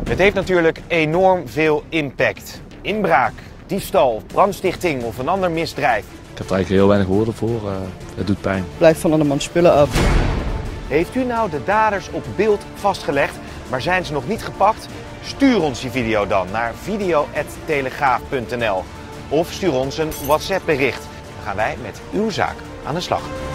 Het heeft natuurlijk enorm veel impact. Inbraak, diefstal, brandstichting of een ander misdrijf. Ik heb er eigenlijk heel weinig woorden voor. Het doet pijn. Blijf van andermans spullen af. Heeft u nou de daders op beeld vastgelegd, maar zijn ze nog niet gepakt? Stuur ons die video dan naar video@telegraaf.nl of stuur ons een WhatsApp bericht. Dan gaan wij met uw zaak aan de slag.